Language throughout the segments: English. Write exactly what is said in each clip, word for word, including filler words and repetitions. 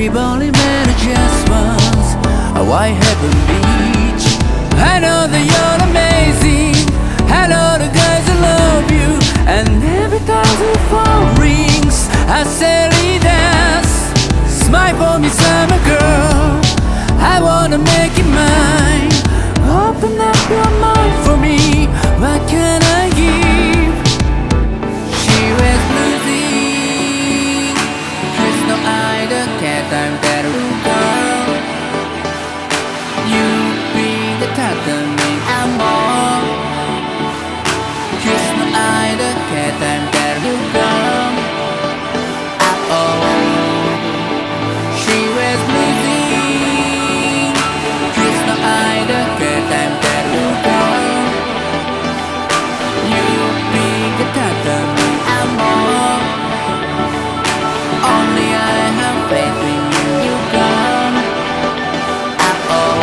We've only met just once, a white heaven beach. I know that you're amazing, I know the guys that love you, and every time the phone rings I sadly dance. Smile for me, summer girl, I wanna make it mine. Open up your mind for me, what can I give? She was losing, there's no idea, can't time that girl. You be the type that make I'm more. There's no idea, can't time that girl. Oh, she was losing, there's no idea, can't time that girl. You be the type that make I'm more. Only I have faith in you, you come. Oh,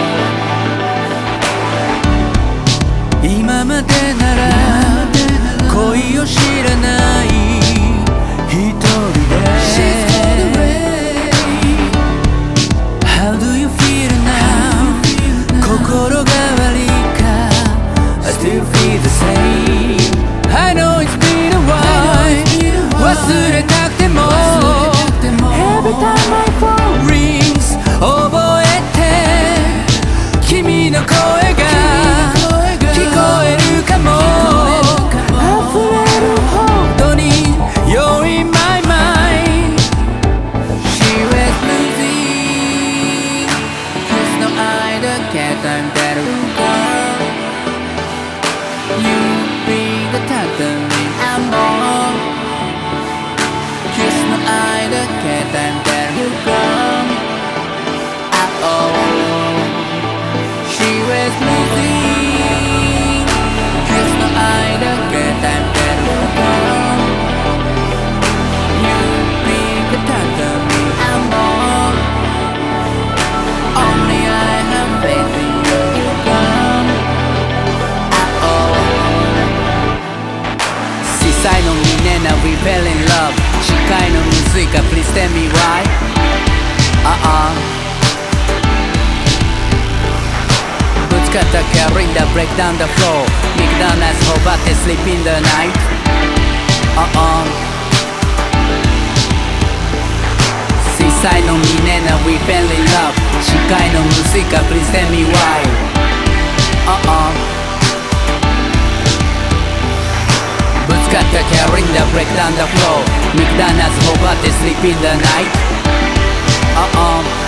今までなら恋を知らない一人で How do you feel now? 心変わりか I still feel the same. I know it's been a while. 忘れたくても Every time my phone rings 覚えて君の声が聞こえるかも。溢れる本当に You're in my mind. She was losing, there's no idea, can't time that girl. You be the type that make I'm more. There's no idea, can't time that girl. Oh, she was losing, there's no idea, can't time that girl. You be the type that make I'm more. Only I have faith in you, you come. Oh, 小さいのにねな We fell in love. 近いのむずいか Please tell me why. Uh-uh. ぶつかった Carrying the break down the floor. McDonald's 頬張って Sleep in the night. Uh-uh. 小さいのにねな We fell in love. 近いのむずいか Please tell me why. Uh-uh. ぶつかった Carrying the break down the floor. McDonald's 頬張って Sleep in the night. Uh-uh.